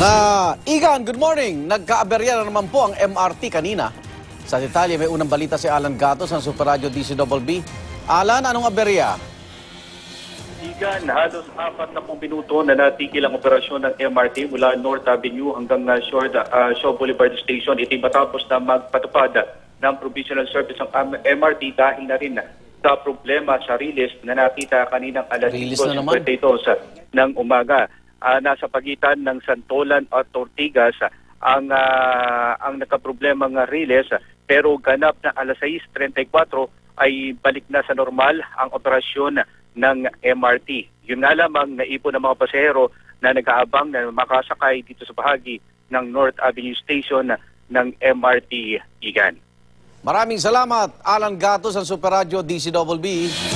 Igan, good morning. Nagkaaberya na naman po ang MRT kanina. Sa detalye, may unang balita si Alan Gatos ng Super Radio DCBB. Alan, anong aberya? Igan, halos 4 na minuto na natigil ang operasyon ng MRT mula North Avenue hanggang Shaw Boulevard Station. Ito'y matapos na magpatupad ng provisional service ng MRT dahil na rin sa problema sa release na nakita kaninang alas 5:52 ng umaga. Nasa pagitan ng Santolan at Ortigas ang nagkaproblemang release, pero ganap na alas 6:34 ay balik na sa normal ang operasyon ng MRT. Yun nga lamang, naipon ng mga pasahero na nag-aabang na makasakay dito sa bahagi ng North Avenue Station ng MRT, Igan. Maraming salamat, Alan Gatos ng Super Radio DCBB.